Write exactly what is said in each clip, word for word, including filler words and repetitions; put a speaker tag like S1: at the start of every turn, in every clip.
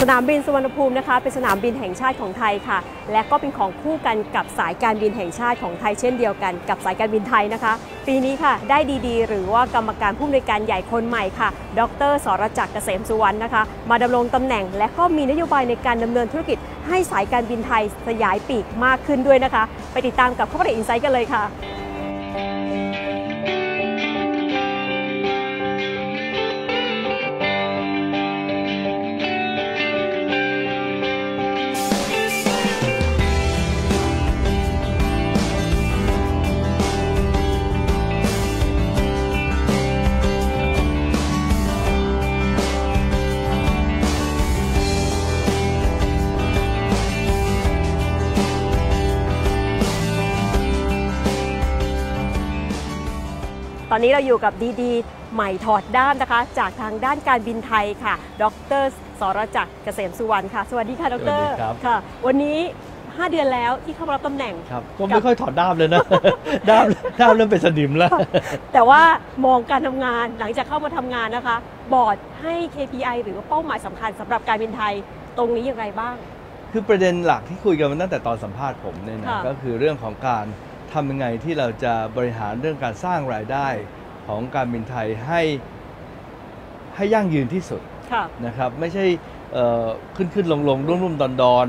S1: นามบินสุวรรณภูมินะคะเป็นสนามบินแห่งชาติของไทยค่ะและก็เป็นของคู่กันกับสายการบินแห่งชาติของไทยเช่นเดียวกันกับสายการบินไทยนะคะปีนี้ค่ะได้ดีๆหรือว่ากรรมการผู้อำนวยการใหญ่คนใหม่ค่ะดร.สรจักรเกษมสุวรรณนะคะมาดำรงตำแหน่งและก็มีนโยบายในการดำเนินธุรกิจให้สายการบินไทยขยายปีกมากขึ้นด้วยนะคะไปติดตามกับ Corporate Insight กันเลยค่ะตอนนี้เราอยู่กับดีๆใหม่ถอดด้ามนะคะจากทางด้านการบินไทยค่ะดร.สรจักรเกษมสุวรรณค่ะสวัสดีค่ะดร.ค่ะวันนี้ห้าเดือนแล้วที่เข้ามารับตำแหน่ง
S2: ครับก็ไม่ค่อยถอดด้ามเลยนะด้ามด้ามเริ่มเป็นสนิมแล้ว
S1: แต่ว่ามองการทำงานหลังจากเข้ามาทำงานนะคะบอร์ดให้ เค พี ไอ หรือว่าเป้าหมายสำคัญสำหรับการบินไทยตรงนี้อย่างไรบ้าง
S2: คือประเด็นหลักที่คุยกันมาตั้งแต่ตอนสัมภาษณ์ผมเนี่ยนะก็คือเรื่องของการทำยังไงที่เราจะบริหารเรื่องการสร้างรายได้ของการบินไทยให้ให้ยั่งยืนที่สุดนะครับไม่ใช่ขึ้นขึ้นลงลงรุ่มรุ่มดอนดอน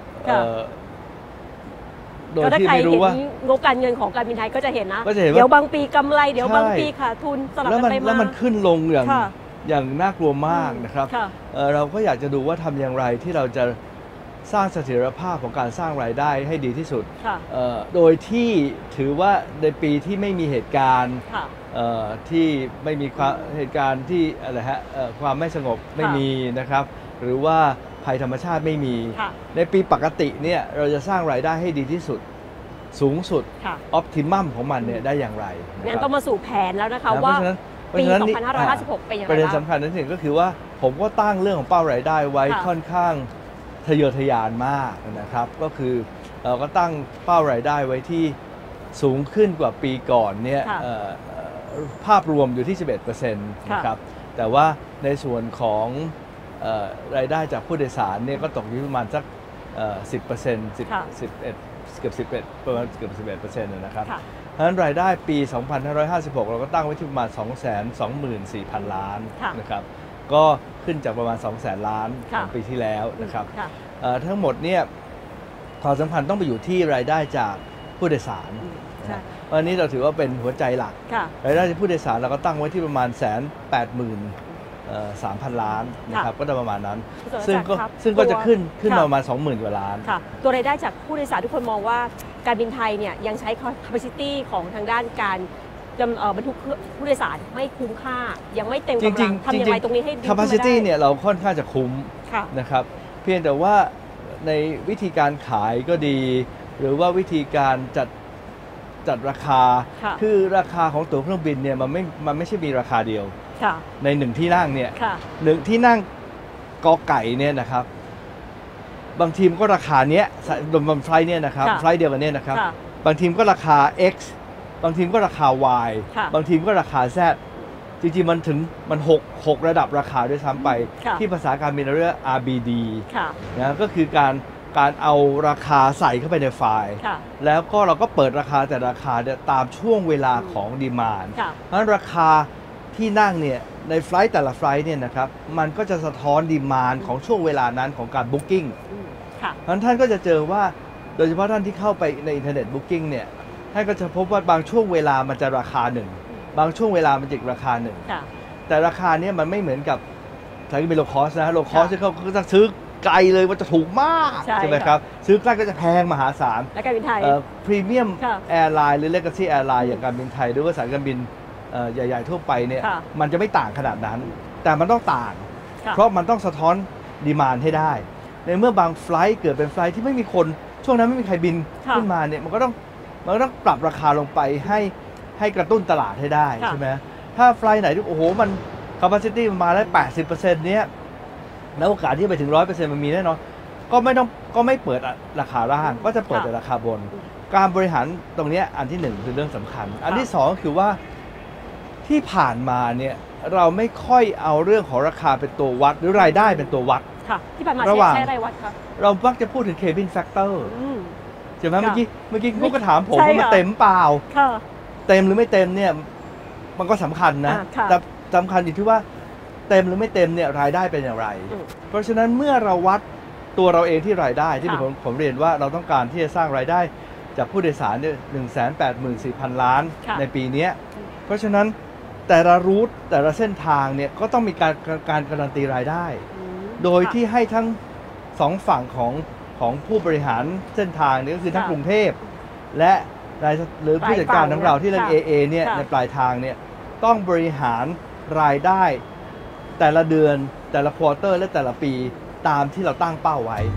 S1: โดยที่ไม่รู้ว่างบการเงินของการบินไทยก็จะเห็นนะเดี๋ยวบางปีกำไรเดี๋ยวบางปีขาดทุนสลับกันไปมา
S2: แล้วมันขึ้นลงอย่างอย่างน่ากลัวมากนะครับเราก็อยากจะดูว่าทำอย่างไรที่เราจะสร้างเสถียรภาพของการสร้างรายได้ให้ดีที่สุดโดยที่ถือว่าในปีที่ไม่มีเหตุการณ์ที่ไม่มีความเหตุการณ์ที่อะไรฮะความไม่สงบไม่มีนะครับหรือว่าภัยธรรมชาติไม่มีในปีปกติเนี่ยเราจะสร้างรายได้ให้ดีที่สุดสูงสุดออพติมัมของมันเนี่ยได้อย่างไร
S1: งั้นต้องมาสู่แผนแล้วนะคะว่าปีสองพันห้าร้อยห้าสิบหกเป็นอย่างไร
S2: ประเด็นสำคัญนั่นเองก็คือว่าผมก็ตั้งเรื่องของเป้ารายได้ไว้ค่อนข้างทะเยอทะยานมากนะครับก็คือเราก็ตั้งเป้ารายได้ไว้ที่สูงขึ้นกว่าปีก่อนเนี่ยภาพรวมอยู่ที่ สิบเอ็ดเปอร์เซ็นต์ นะครับแต่ว่าในส่วนของรายได้จากผู้โดยสารเนี่ยก็ตกอยู่ประมาณสัก สิบเปอร์เซ็นต์ สิบ สิบเอ็ดเกือบสิบเอ็ดประมาณเกือบ สิบเอ็ดเปอร์เซ็นต์ นะครับเพราะฉะนั้นรายได้ปีสองพันห้าร้อยห้าสิบหกเราก็ตั้งไว้ที่ประมาณ สองแสนสองหมื่นสี่พัน ล้านนะครับก็ขึ้นจากประมาณ สองแสน ล้านของปีที่แล้วนะครับทั้งหมดเนี่ยความสำคัญต้องไปอยู่ที่รายได้จากผู้โดยสารวันนี้เราถือว่าเป็นหัวใจหลักรายได้จากผู้โดยสารเราก็ตั้งไว้ที่ประมาณแสนแปดหมื่นสามพันล้านนะครับก็จะประมาณนั้นซึ่งก็ซึ่งก็จะขึ้นขึ้นมาประมาณสองหมื่นกว่าล้าน
S1: ตัวรายได้จากผู้โดยสารทุกคนมองว่าการบินไทยเนี่ยยังใช้ capacity ของทางด้านการบรรทุกผู้โดยสารไม่คุ้มค่ายังไม่เต็มกำลังทำอย่างไรตรงนี้ให้ดี
S2: capacity เนี่ยเราค่อนข้างจะคุ้มนะครับเพียงแต่ว่าในวิธีการขายก็ดีหรือว่าวิธีการจัดจัดราคาคือราคาของตั๋วเครื่องบินเนี่ยมันไม่มันไม่ใช่มีราคาเดียวในหนึ่งที่นั่งเนี่ยหนึ่งที่นั่งกอไก่เนี่ยนะครับบางทีมก็ราคาเนี้ยบนไฟล์เนี่ยนะครับไฟล์เดียวกันเนี่ยนะครับบางทีมก็ราคา X บางทีมก็ราคา Y บางทีมก็ราคา Z จริงๆมันถึงมันหก หกระดับราคาด้วยซ้ำไปที่ภาษาการบินเรียก อาร์ บี ดี นะก็คือการการเอาราคาใส่เข้าไปในไฟล์แล้วก็เราก็เปิดราคาแต่ราคาตามช่วงเวลาของดีมานด์เพราะฉะนั้นราคาที่นั่งเนี่ยในไฟล์แต่ละไฟล์เนี่ยนะครับมันก็จะสะท้อนดีมานด์ของช่วงเวลานั้นของการบุ๊กิ้งเพราะฉะนั้นท่านก็จะเจอว่าโดยเฉพาะท่านที่เข้าไปในอินเทอร์เน็ตบุ๊กิ้งเนี่ยท่านก็จะพบว่าบางช่วงเวลามันจะราคาหนึ่งบางช่วงเวลามันจะราคาหนึ่งแต่ราคาเนี้ยมันไม่เหมือนกับสายการบินโลคอสนะโลคอสที่เขาจะซื้อไกลเลยว่าจะถูกมากใช่ไหมครับซื้อใกล้ก็จะแพงมหาศาล
S1: และการบินไทย
S2: พรีเมียมแอร์ไลน์หรือเลกาซี่แอร์ไลน์อย่างการบินไทยหรือว่าสายการบินใหญ่ๆทั่วไปเนี่ยมันจะไม่ต่างขนาดนั้นแต่มันต้องต่างเพราะมันต้องสะท้อนดีมานด์ให้ได้ในเมื่อบางไฟล์เกิดเป็นไฟล์ที่ไม่มีคนช่วงนั้นไม่มีใครบินขึ้นมาเนี่ยมันก็ต้องมันก็ต้องปรับราคาลงไปให้ให้กระตุ้นตลาดให้ได้ใช่ไหมถ้าไฟล์ไหนที่โอ้โหมัน capacity มันมาได้ แปดสิบเปอร์เซ็นต์ เนี้ยแล้วโอกาสที่ไปถึง หนึ่งร้อยเปอร์เซ็นต์ มันมีแน่นอนก็ไม่ต้องก็ไม่เปิดราคาล่างก็จะเปิดแต่ราคาบนการบริหารตรงนี้อันที่หนึ่งคือเรื่องสำคัญอันที่สองคือว่าที่ผ่านมาเนี่ยเราไม่ค่อยเอาเรื่องของราคาเป็นตัววัดหรือรายได้เป็นตัววัด
S1: ค่ะที่ผ่านมา
S2: ระหว่าง
S1: ใช้อะไรวัดคะ
S2: เรามักจะพูดถึง cabin factor ใช่ไหมเมื่อกี้เมื่อกี้คุณก็ถามผมว่ามันเต็มเปล่าเต็มหรือไม่เต็มเนี่ยมันก็สำคัญนะแต่สำคัญอยู่ที่ว่าเต็มหรือไม่เต็มเนี่ยรายได้เป็นอย่างไรเพราะฉะนั้นเมื่อเราวัดตัวเราเองที่รายได้ที่ผมผมเรียนว่าเราต้องการที่จะสร้างรายได้จากผู้โดยสารเนี่ยหนึ่งแสนแปดหมื่นสี่พันล้านในปีนี้เพราะฉะนั้นแต่ละรูทแต่ละเส้นทางเนี่ยก็ต้องมีการการการันตีรายได้โดยที่ให้ทั้งสองฝั่งของของผู้บริหารเส้นทางนี่ก็คือทั้งกรุงเทพและหรือผู้จัดการของเราที่เรียก เอ เอ เนี่ยในปลายทางเนี่ยต้องบริหารรายได้แต่ละเดือนแต่ละควอเตอร์และแต่ละปีตามที่เราตั้งเป้าไว้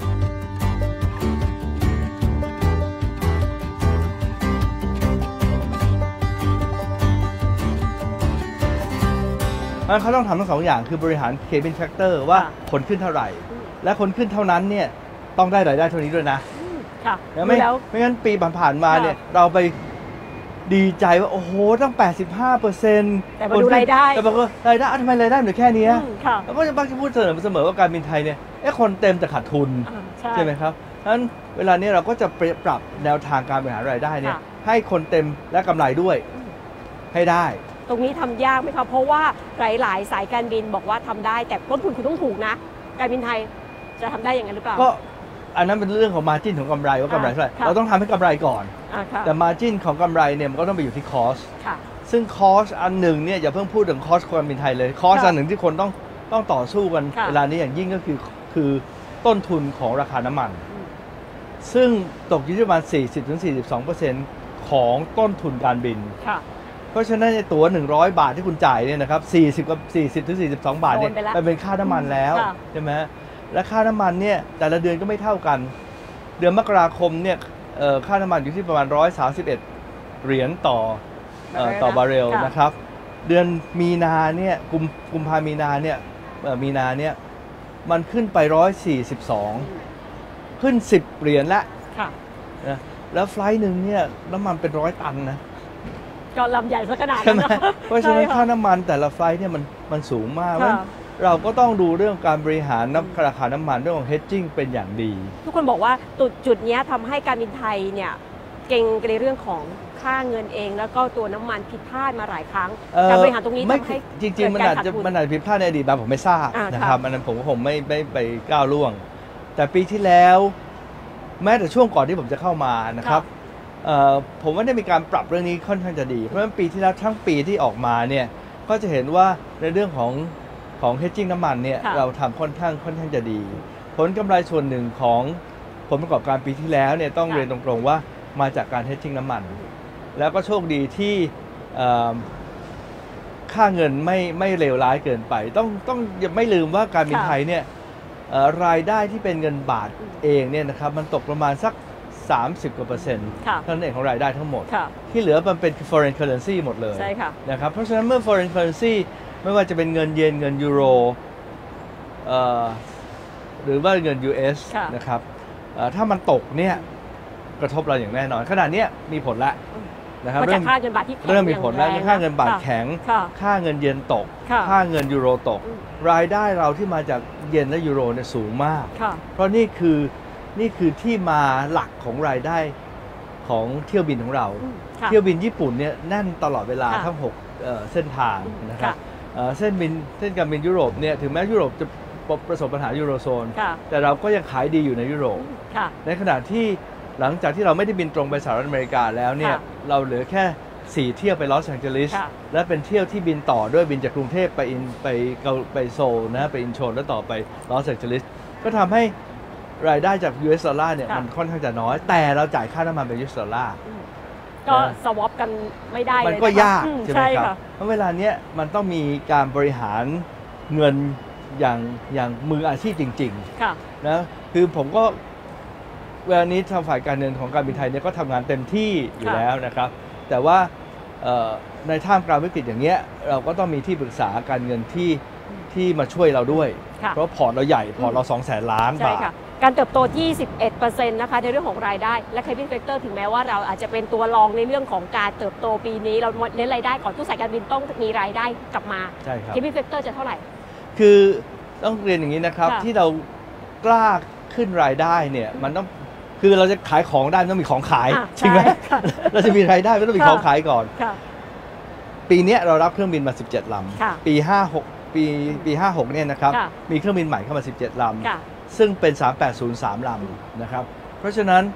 S2: งั้นเขาต้องทำทั้งสองอย่างคือบริหาร cabin factor ว่าคนขึ้นเท่าไหร่และคนขึ้นเท่านั้นเนี่ยต้องได้รายได้เท่านี้ด้วยนะ
S1: ค่ะ
S2: ไม่ไม่งั้นปีผ่านๆมาเนี่ยเราไปดีใจว่าโอ้โหตั้ง แปดสิบห้าเปอร์เซ็นต์
S1: แต่มาดูรายได้
S2: แต่บอกว่ารายได้ทำไมรายได้เหลือแค่นี้แล้วก็จะมักจะพูดเสมอเสมอว่าการบินไทยเนี่ยไอ้คนเต็มแต่ขาดทุนใช่ไหมครับฉะนั้นเวลานี้เราก็จะปรับแนวทางการบริหารรายได้เนี่ยให้คนเต็มและกำไรด้วยให้ได้
S1: ตรงนี้ทำยากไหมคะเพราะว่าหลายๆสายการบินบอกว่าทำได้แต่ต้นทุนคุณต้องถูกนะการบินไทยจะทำได้อย่างนั้นหรือเปล่า
S2: ก็อันนั้นเป็นเรื่องของมาจิ้นของกำไรว่ากำไรเท่าไหร่เราต้องทำให้กำไรก่อนแต่มาจิ้นของกำไรเนี่ยมันก็ต้องไปอยู่ที่คอสซึ่งคอสอันหนึ่งเนี่ยอย่าเพิ่งพูดถึงคอสการบินไทยเลยคอสอันหนึ่งที่คนต้องต้องต่อสู้กันเวลานี้อย่างยิ่งก็คือคือต้นทุนของราคาน้ำมันซึ่งตกอยู่ที่ประมาณ สี่สิบถึงสี่สิบสองเปอร์เซ็นต์ ของต้นทุนการบินเพราะฉะนั้นในตั๋วหนึ่งร้อยบาทที่คุณจ่ายเนี่ยนะครับสี่สิบกับสี่สิบถึงสี่สิบสองบาทเนี่ยมันเป็นค่าน้ำมันแล้วใช่ไหมและค่าน้ำมันเนี่ยแต่ละเดือนก็ไม่เท่ากันเดือนมกราคมเนี่ยค่าน้ำมันอยู่ที่ประมาณหนึ่งร้อยสามสิบเอ็ดเหรียญต่อต่อบาร์เรลนะครับเดือนมีนาเนี่ยกุมกุมภามีนาเนี่ยมีนาเนี่ยมันขึ้นไปหนึ่งร้อยสี่สิบสองขึ้นสิบเหรียญละนะแล้วไฟล์หนึ่งเนี่ยน้ำมันเป็นร้อยตันนะ
S1: ก็ลำใหญ่ซะขนาดนั้น
S2: เพราะฉะนั้นค่าน้ำมันแต่ละไฟล์เนี่ยมันมันสูงมากเราก็ต้องดูเรื่องการบริหารน้ำราคาน้ำมันเรื่องของ hedging เป็นอย่างดี
S1: ทุกคนบอกว่าจุดจุดนี้ทำให้การบินไทยเนี่ยเก่งในเรื่องของค่าเงินเองแล้วก็ตัวน้ำมันผิดพลาดมาหลายครั้งการบริหารตรงนี้ทำให้
S2: จริงๆมันอาจจะมันอาจจะผิดพลาดในอดีตบางผมไม่ทราบนะครับอันนั้นผมก็คงไม่ไม่ไปก้าวล่วงแต่ปีที่แล้วแม้แต่ช่วงก่อนที่ผมจะเข้ามานะครับผมว่าได้มีการปรับเรื่องนี้ค่อนข้างจะดีเพราะฉะนั้นปีที่แล้วทั้งปีที่ออกมาเนี่ยก็จะเห็นว่าในเรื่องของของ hedging น้ำมันเนี่ยเราทำค่อนข้างค่อนข้างจะดีผลกำไรส่วนหนึ่งของผลประกอบการปีที่แล้วเนี่ยต้องเรียนตรงๆว่ามาจากการ hedging น้ำมันแล้วก็โชคดีที่ค่าเงินไม่ไม่เลวร้ายเกินไปต้องต้องอย่าไม่ลืมว่าการบินไทยเนี่ยรายได้ที่เป็นเงินบาทเองเนี่ยนะครับมันตกประมาณสักสามสิบกว่าเปอร์เซ็นต์เท่านั้นเองของรายได้ทั้งหมดที่เหลือมันเป็น foreign currency หมดเลยนะครับเพราะฉะนั้นเมื่อ foreign currency ไม่ว่าจะเป็นเงินเยนเงินยูโรหรือว่าเงิน ยู เอส นะครับถ้ามันตกเนี่ยกระทบเราอย่างแน่นอนขณะนี้มีผลแล้วนะครับเริ่มเริ่มมีผลแล้วค่าเงินบาทแข็งค่าเงินเยนตกค่าเงินยูโรตกรายได้เราที่มาจากเยนและยูโรเนี่ยสูงมากเพราะนี่คือนี่คือที่มาหลักของรายได้ของเที่ยวบินของเราเที่ยวบินญี่ปุ่นเนี่ยแน่นตลอดเวลาทั้งหกเส้นทางนะครับเส้นบินเส้นการบินยุโรปเนี่ยถึงแม้ยุโรปจะประสบปัญหายูโรโซนแต่เราก็ยังขายดีอยู่ในยุโรปในขณะที่หลังจากที่เราไม่ได้บินตรงไปสหรัฐอเมริกาแล้วเนี่ยเราเหลือแค่สี่เที่ยวไปลอสแองเจลิสและเป็นเที่ยวที่บินต่อด้วยบินจากกรุงเทพไปอินไปไปโซลนะไปอินโชนแล้วต่อไปลอสแองเจลิสก็ทำให้รายได้จาก ยู เอส ดอลลาร์เนี่ยมันค่อนข้างจะน้อยแต่เราจ่ายค่าน้ำมันเป็น ยู เอส ดอลลาร์
S1: ก็สวอปกันไม่ได้เลย
S2: มันก็ยากใช่ไหมครับเพราะเวลาเนี้ยมันต้องมีการบริหารเงินอย่างอย่างมืออาชีพจริงๆนะคือผมก็เวลานี้ทางฝ่ายการเงินของการบินไทยเนี่ยก็ทำงานเต็มที่อยู่แล้วนะครับแต่ว่าในท่ามกลางวิกฤตอย่างเงี้ยเราก็ต้องมีที่ปรึกษาการเงินที่ที่มาช่วยเราด้วยเพราะพอร์ตเราใหญ่พอร์ตเราสองแสนล้านบาท
S1: การเติบโตที่ สิบเอ็ดเปอร์เซ็นต์ นะคะในเรื่องของรายได้และ cabin factor ถึงแม้ว่าเราอาจจะเป็นตัวรองในเรื่องของการเติบโตปีนี้เราเน้นรายได้ก่อนทุกสายการบินต้องมีรายได้กลับมา cabin factor จะเท่าไหร่
S2: คือต้องเรียนอย่างนี้นะครับ
S1: ค่ะ
S2: ที่เรากล้าขึ้นรายได้เนี่ยมันต้องคือเราจะขายของได้มันต้องมีของขาย
S1: อ่ะ
S2: จริงไหม
S1: ใช่ค่ะ
S2: เราจะมีรายได้มันต้องมี
S1: ค่ะ
S2: ของขายก่อน
S1: ค่ะ
S2: ปีเนี้ยเรารับเครื่องบินมาสิบเจ็ดล
S1: ค่ะ
S2: ำปีห้าหกปีปีห้าหกเนี่ยนะครับ
S1: ค่ะ
S2: มีเครื่องบินใหม่เข้ามาสิบเจ็ดล
S1: ค่ะ
S2: ำซึ่งเป็นสามแปดศูนย์สามลำนะครับเพราะฉะนั้น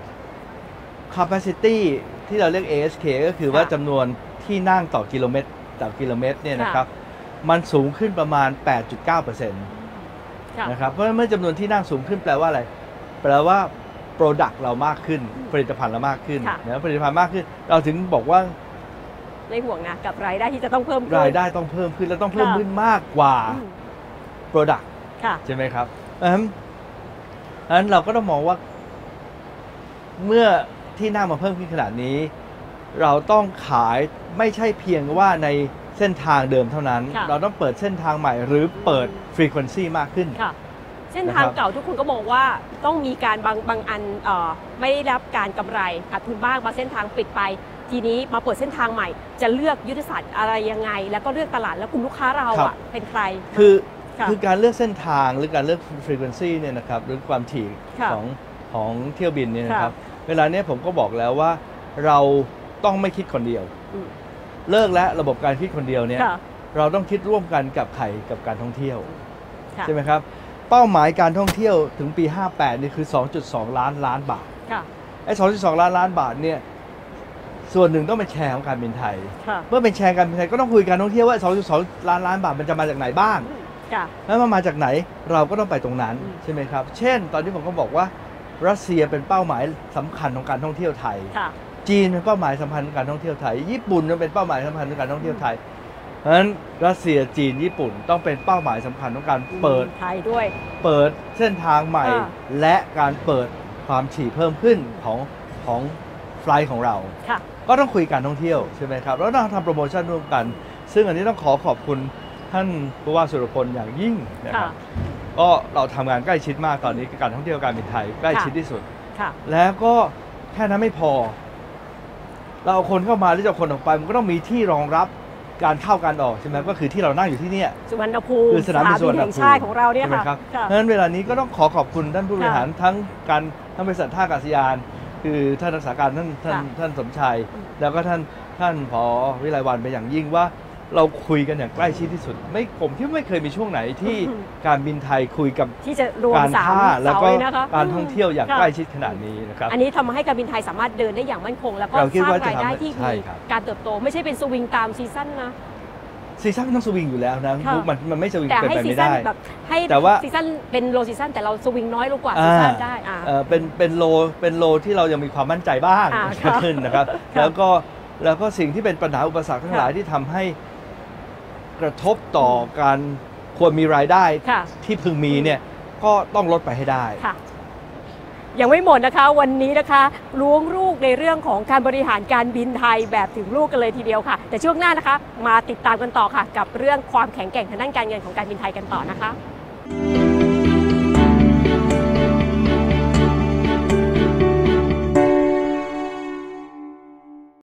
S2: capacity ที่เราเรียก เอ เอส เค ก็คือว่า
S1: ค่ะ
S2: จำนวนที่นั่งต่อกิโลเมตรต่อกิโลเมตรเนี่ยนะ
S1: ค่ะ
S2: ครับมันสูงขึ้นประมาณ แปดจุดเก้าเปอร์เซ็นต์
S1: ค่ะ
S2: นะครับเพราะเมื่อจำนวนที่นั่งสูงขึ้นแปลว่าอะไรแปลว่า Product เรามากขึ้นผลิตภัณฑ์เรามากขึ้น
S1: ค่ะ
S2: นะผลิตภัณฑ์มากขึ้น เราถึงบอกว่า
S1: ไม่ห่วงนะกับรายได้ที่จะต้องเพิ่มขึ้น
S2: รายได้ต้องเพิ่มขึ้นและต้องเพิ่ม
S1: ค่ะ
S2: ขึ้นมากกว่า
S1: อืม
S2: Product
S1: ค่ะ
S2: ใช่ไหมครับเพราะฉะนั้นเพราะฉะนั้นเราก็ต้องมองว่า เมื่อที่นั่งมาเพิ่มขึ้นขนาดนี้ เราต้องขายไม่ใช่เพียงว่าในเส้นทางเดิมเท่านั้น
S1: ค่ะ
S2: เราต้องเปิดเส้นทางใหม่หรือเปิด Frequency มากขึ้น
S1: ค่ะ เส้นทาง
S2: นะครับ
S1: เก่าทุกคนก็มองว่าต้องมีการบางบางอันเอ่อไม่ได้รับการกำไรขาดทุนบ้างบางเส้นทางปิดไป ทีนี้มาเปิดเส้นทางใหม่ จะเลือกยุทธศาสตร์อะไรยังไง แล้วก็เลือกตลาดแล้วกลุ่มลูกค้าเรา
S2: ครับ
S1: อ่ะเป็นใคร
S2: คือ
S1: ค่ะ
S2: คือการเลือกเส้นทางหรือการเลือก frequency เนี่ยนะครับหรือความถี่
S1: ค่ะ
S2: ของของเที่ยวบินเนี่ยนะค
S1: ค่ะ
S2: รับเวลาเนี้ยผมก็บอกแล้วว่าเราต้องไม่คิดคนเดียว
S1: อืม
S2: เลิกแล้วระบบการคิดคนเดียวเนี่ย
S1: ค่ะ
S2: เราต้องคิดร่วมกันกับใครกับการท่องเที่ยว
S1: ค่ะ
S2: ใช่ไหมครับเป้าหมายการท่องเที่ยวถึงปีห้าแปดนี่คือ สองจุดสอง ล้านล้านบาท
S1: ค่ะ
S2: ไอ้ สองจุดสอง ล้านล้านบาทเนี่ยส่วนหนึ่งต้องเป็นแชร์ของการบินไทย
S1: ค่ะ
S2: เมื่อเป็นแชร์การบินไทยก็ต้องคุยการท่องเที่ยวว่า สองจุดสอง ล้านล้านบาทมันจะมาจากไหนบ้าง
S1: ค่ะ
S2: แล้วมันมาจากไหนเราก็ต้องไปตรงนั้น
S1: อืม
S2: ใช่ไหมครับ เช่น ตอนที่ผมก็บอกว่ารัสเซียเป็นเป้าหมายสำคัญของการท่องเที่ยวไทย
S1: ค่ะ
S2: จีนเป็นเป้าหมายสำคัญของการท่องเที่ยวไทย ญี่ปุ่นเป็นเป้าหมายสำคัญของการท่องเที่ยวไทย เพราะฉะนั้นรัสเซียจีนญี่ปุ่นต้องเป็นเป้าหมายสำคัญของการเปิด
S1: ไทยด้วย
S2: เปิดเส้นทางใหม่
S1: ค่ะ
S2: และการเปิดความถี่เพิ่มขึ้นของของไฟลท์ของเรา
S1: ค่ะ
S2: ก็ต้องคุยการท่องเที่ยวใช่ไหมครับแล้วต้องทำโปรโมชั่นร่วมกัน ซึ่งอันนี้ต้องขอขอบคุณท่านผู้ว่าสุรพลอย่างยิ่งนะครับ
S1: ค่ะ
S2: ก็เราทำงานใกล้ชิดมากตอนนี้กับการท่องเที่ยวการบินไทยใกล้ชิดที่สุด
S1: ค่ะ
S2: แล้วก็แค่นั้นไม่พอ เราเอาคนเข้ามาหรือจะเอาคนออกไปมันก็ต้องมีที่รองรับการเข้าการออกใช่ไหมก็คือที่เรานั่งอยู่ที่เนี่ย
S1: สุวรรณภูมิ
S2: คือสนามบินสุวรรณภูมิ
S1: แห่งชาติของเราเนี่ย
S2: ใช่ไหม
S1: ค่ะ
S2: ครับ
S1: ค่ะ
S2: เพราะฉะนั้นเวลานี้ก็ต้องขอขอบคุณท่านผู้บริหารทั้งการทั้งบริษัทท่าอากาศยาน คือท่านรักษาการท่านท่าน
S1: ค่ะ
S2: ท่านสมชาย
S1: อืม
S2: แล้วก็ท่านท่านผอวิไลวันเป็นอย่างยิ่งว่าเราคุยกันอย่างใกล้ชิดที่สุด ไม่ผมที่ไม่เคยมีช่วงไหนที่การบินไทยคุยกับ
S1: ที่จะรวม
S2: การ
S1: สาม
S2: ท่าแล้ว
S1: เสา
S2: ก็
S1: เลยนะคะ
S2: การท่องเที่ยวอย่าง
S1: ค่ะ
S2: ใกล้ชิดขนาดนี้นะครับ
S1: อันนี้ทำให้การบินไทยสามารถเดินได้อย่างมั่นคง แล้วก็
S2: เราคิด
S1: สร้าง
S2: ว่าจะ
S1: รายได้
S2: ทำ
S1: ที่
S2: ใช่
S1: มี
S2: ครับ
S1: การเติบโตไม่ใช่เป็นสวิงตามซีซั่นนะ
S2: ซีซั่นมันต้องสวิงอยู่แล้วนะ
S1: ค่ะ
S2: มันมันไม่สวิง
S1: แต่
S2: เป็น
S1: ให้
S2: ไป
S1: ซี
S2: ไม่
S1: ซั่น
S2: ได้
S1: แบบให้
S2: แต่ว่า
S1: ซีซั่นเป็นโลซีซั่นแต่เราสวิงน้อยลงกว่าซีซั่นได้อ่า
S2: เอ่อเป็นเป็นโลเป็นโลที่เรายังมีความมั่นใจบ้าง
S1: อ่าค่ะ
S2: ขึ้นนะครับ
S1: ค่ะ
S2: แล้วก็แล้วก็สิ่งที่เป็นปัญหาอุปสรรคทั้งหลาย
S1: ค่ะ
S2: ที่ทำให้กระทบต่อการควรมีรายได้
S1: ค่ะ
S2: ที่พึงมีเนี่ยก็ต้องลดไปให้ได้
S1: ค่ะยังไม่หมดนะคะวันนี้นะคะล้วงลูกในเรื่องของการบริหารการบินไทยแบบถึงลูกกันเลยทีเดียวค่ะ แต่ช่วงหน้านะคะมาติดตามกันต่อค่ะ กับเรื่องความแข็งแกร่งทางด้านการเงินของการบินไทยกันต่อนะคะ